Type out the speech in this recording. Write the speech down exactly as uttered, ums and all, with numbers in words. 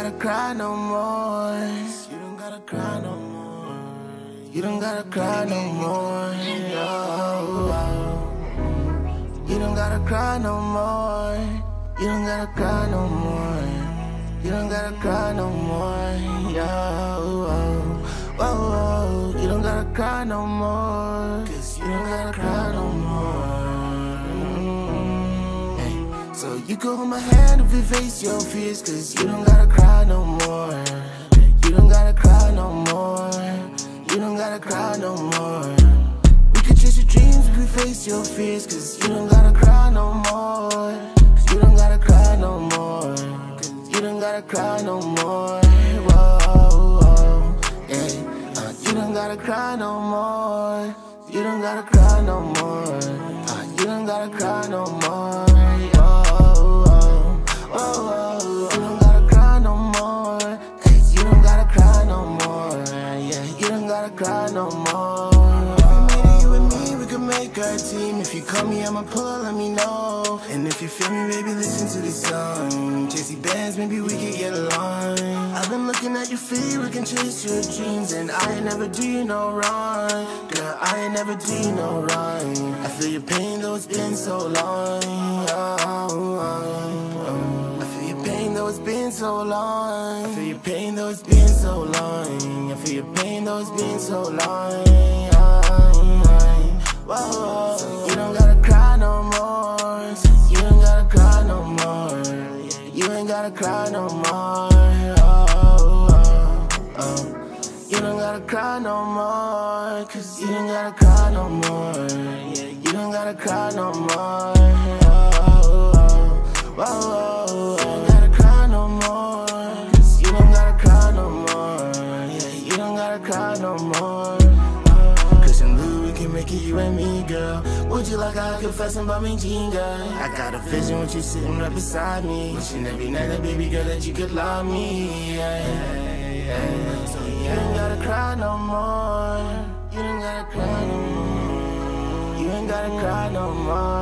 gotta cry no more. You don't gotta cry no more. You don't gotta cry no more. Oh, oh. You don't gotta cry no more. You don't gotta cry no more. You don't gotta cry no more. Oh, oh. Oh, oh. You don't gotta cry no more. Cause you don't gotta cry no more. So you can hold my hand if we face your fears, cause you don't gotta cry no more. You don't gotta cry no more. You don't gotta cry no more. We can chase your dreams if we face your fears, cause you don't gotta cry no more. You don't gotta cry no more. You don't gotta cry no more. Whoa, whoa, yeah. Uh, you don't gotta cry no more. You don't gotta cry no more. Uh, you don't gotta cry no more. Oh, oh, you don't gotta cry no more. Hey, you don't gotta cry no more. Yeah, you don't gotta cry no more. If we made it, you and me, we could make our team. If you call me, I'ma pull, let me know. And if you feel me, baby, listen to this song. J C Bands, maybe we can get along. I've been looking at your feet, we can chase your dreams. And I ain't never do you no wrong. Girl, I ain't never do you no wrong. I feel your pain, though it's been so long. Oh, oh, oh. Though it's been so long, I feel your pain though it's been so long. I feel your pain though it's been so long. Whoa, so you don't gotta cry no more. You don't gotta cry no more. You ain't gotta cry no more. Oh, oh, oh. You don't gotta cry no more. Cause you don't gotta cry no more. Yeah, you don't gotta cry no more. Oh, oh, oh, oh, oh. No more, cause you don't gotta cry no more. Yeah, you don't gotta cry no more. Cause in Lou, we can make it you and me, girl. Would you like I confessing about me, Jean, girl? I got a vision with you sitting right beside me. Wishing every night that baby girl that you could love me. Yeah, yeah, yeah. So you don't gotta cry no more. You don't gotta cry no more. You ain't gotta cry no more.